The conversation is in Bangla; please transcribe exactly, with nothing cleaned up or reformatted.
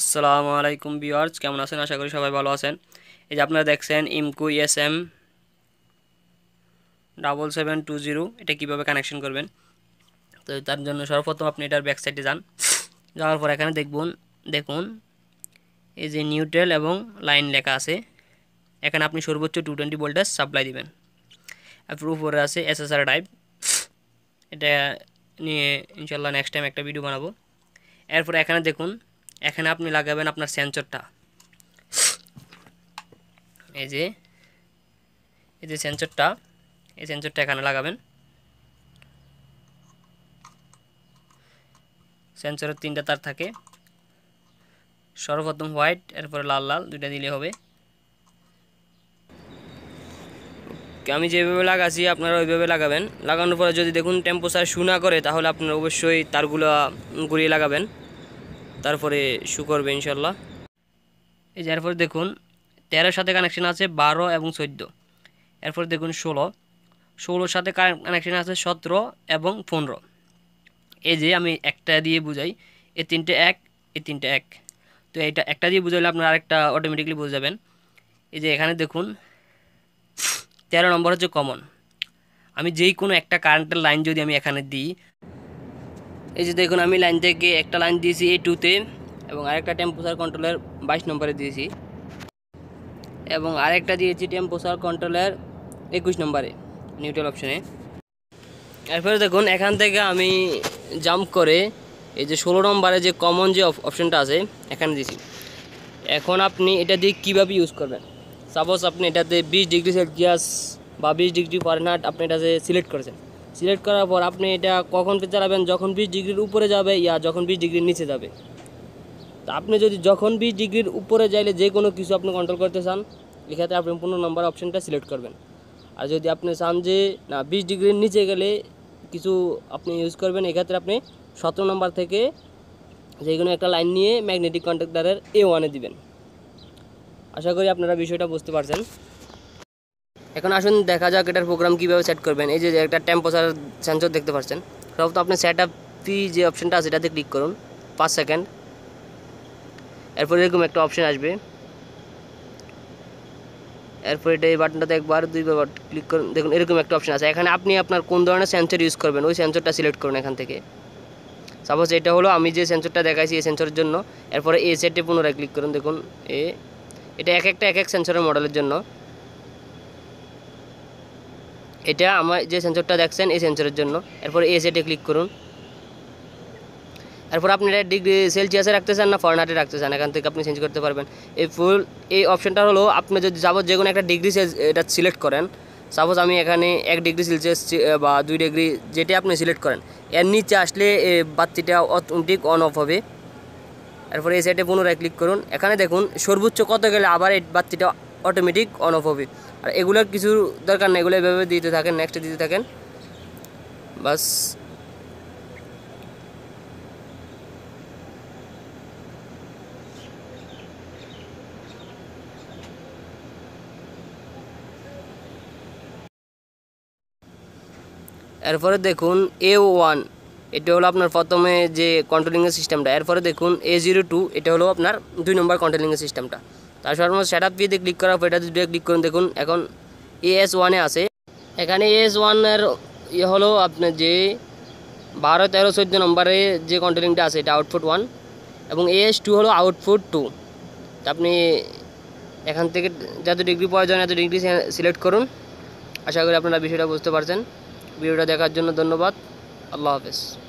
আসসালামু আলাইকুম ভিউয়ার্স, কেমন আছেন? আশা করি সবাই ভালো আছেন। এই যে আপনারা দেখছেন IMCO S M double seven two zero, এটা কীভাবে কানেকশন করবেন। তো তার জন্য সর্বপ্রথম আপনি এটার ব্যাক সাইডে যান। যাওয়ার পর এখানে দেখুন দেখুন এই যে নিউট্রাল এবং লাইন লেখা আছে। এখানে আপনি সর্বোচ্চ টু টোয়েন্টি ভোল্টেজ সাপ্লাই দিবেন। এরপর উপরে আছে এস এস আর টাইপ, এটা নিয়ে ইনশাল্লাহ নেক্সট টাইম একটা ভিডিও বানাবো। এরপর এখানে দেখুন, এখানে আপনি লাগাবেন আপনার সেন্সরটা। এই যে এই যে সেন্সরটা, এই সেন্সরটা এখানে লাগাবেন। সেন্সরের তিনটা তার থাকে, সর্বপ্রথম হোয়াইট, এরপরে লাল লাল দুইটা দিলে হবে। আমি যেভাবে লাগাচ্ছি আপনারা ওইভাবে লাগাবেন। লাগানোর পরে যদি দেখুন টেম্পারেচার শু না করে, তাহলে আপনারা অবশ্যই তারগুলো ঘুরিয়ে লাগাবেন, তারপরে শু করবে ইনশাল্লাহ। এই যে এরপর দেখুন তেরোর সাথে কানেকশন আছে বারো এবং চোদ্দো। এরপর দেখুন ষোলো, ষোলোর সাথে কানেকশন আছে সতেরো এবং পনেরো। এই যে আমি একটা দিয়ে বুঝাই, এই তিনটে এক, এই তিনটে এক। তো এইটা একটা দিয়ে বুঝাইলে আপনার আরেকটা অটোমেটিকলি বুঝে যাবেন। এই যে এখানে দেখুন তেরো নম্বর হচ্ছে কমন। আমি যেই কোনো একটা কারেন্টের লাইন যদি আমি এখানে দিই, এই যে দেখুন আমি লাইন থেকে একটা লাইন দিয়েছি এই টুতে, এবং আরেকটা টেম্পারেচার কন্ট্রোলের বাইশ নম্বরে দিয়েছি, এবং আরেকটা দিয়েছি টেম্পারেচার কন্ট্রোলের একুশ নম্বরে নিউট্রাল অপশনে। এরপরে দেখুন এখান থেকে আমি জাম্প করে এই যে ষোলো নম্বরে যে কমন যে অপশনটা আছে এখানে দিয়েছি। এখন আপনি এটা দিয়ে কীভাবে ইউজ করবেন, সাপোজ আপনি এটাতে বিশ ডিগ্রি সেলসিয়াস বা বিশ ডিগ্রি ফারেনহাইট আপনি এটাতে সিলেক্ট করেছেন। সিলেক্ট করার পর আপনি এটা কখন চালাবেন, যখন বিশ ডিগ্রির উপরে যাবে ইয়া যখন বিশ ডিগ্রির নিচে যাবে। তো আপনি যদি যখন বিশ ডিগ্রির উপরে যাইলে যে কোনো কিছু আপনি কন্ট্রোল করতে চান, এক্ষেত্রে আপনি পনেরো নম্বর অপশনটা সিলেক্ট করবেন। আর যদি আপনি চান যে না বিশ ডিগ্রির নিচে গেলে কিছু আপনি ইউজ করবেন, এক্ষেত্রে আপনি সতেরো নম্বর থেকে যে কোনো একটা লাইন নিয়ে ম্যাগনেটিক কন্ট্যাক্টরের এ ওয়ানে দিবেন। আশা করি আপনারা বিষয়টা বুঝতে পারছেন। এখন আসুন দেখা যাক এটার প্রোগ্রাম কীভাবে সেট করবেন। এই যে একটা টেম্পারেচার সেন্সর দেখতে পাচ্ছেন, সব তো আপনি সেট আপ পি যে অপশনটা আছে এটাতে ক্লিক করুন পাঁচ সেকেন্ড। এরপর এরকম একটা অপশন আসবে, এরপর এটা এই বাটনটাতে একবার দুইবার ক্লিক করুন। দেখুন এরকম একটা অপশন আছে, এখানে আপনি আপনার কোন ধরনের সেন্সর ইউজ করবেন ওই সেন্সরটা সিলেক্ট করুন এখান থেকে। সাপোজ এটা হলো আমি যে সেন্সরটা দেখাইছি এই সেন্সরের জন্য। এরপরে এ সেটে পুনরায় ক্লিক করুন। দেখুন এ এটা এক একটা এক এক সেন্সরের মডেলের জন্য। এটা আমার যে সেন্সরটা দেখছেন এই সেন্সরের জন্য। এরপরে এ সেটে ক্লিক করুন। এরপর আপনি এটা ডিগ্রি সেলসিয়াসে রাখতে চান না ফারেনহাইটে রাখতে চান, এখান থেকে আপনি চেঞ্জ করতে পারবেন। এই ফুল এই অপশনটা হলো আপনি যদি যাবো যে কোনো একটা ডিগ্রি এটা সিলেক্ট করেন। সাপোজ আমি এখানে এক ডিগ্রি সেলসিয়াস বা দুই ডিগ্রি যেটা আপনি সিলেক্ট করেন, এর নিচে আসলে বাতিটা অটোমেটিক অন অফ হবে। এরপরে এই সাইডে পুনরায় ক্লিক করুন। এখানে দেখুন সর্বোচ্চ কত গেলে আবার এই বাতিটা অটোমেটিক অন অফ হবে। আর এগুলোর কিছু দরকার নেই, এগুলো এভাবে দিতে থাকেন, নেক্সট দিতে থাকেন বাস। এরপরে দেখুন এ ওয়ান, এটা হলো আপনার প্রথমে যে কন্ট্রোলিংয়ের সিস্টেমটা। এরপরে দেখুন এ জিরো টু, এটা হলো আপনার দুই নম্বর কন্ট্রোলিংয়ের সিস্টেমটা। তার সর্বমোস্ট সেট আপ দিয়ে ক্লিক করার পর এটা দুটো ক্লিক করুন। দেখুন এখন এ এস ওয়ানে আছে। এখানে এ এস ওয়ানের ইয়ে হলো আপনার যে বারো তেরো চোদ্দো নম্বরে যে কন্ট্রোলিংটা আছে এটা আউটপুট ওয়ান, এবং এ এস টু হলো আউটপুট টু। তা আপনি এখান থেকে যত ডিগ্রি প্রয়োজন এত ডিগ্রি সিলেক্ট করুন। আশা করি আপনারা বিষয়টা বুঝতে পারছেন। ভিডিওটা দেখার জন্য ধন্যবাদ। আল্লাহ হাফেজ।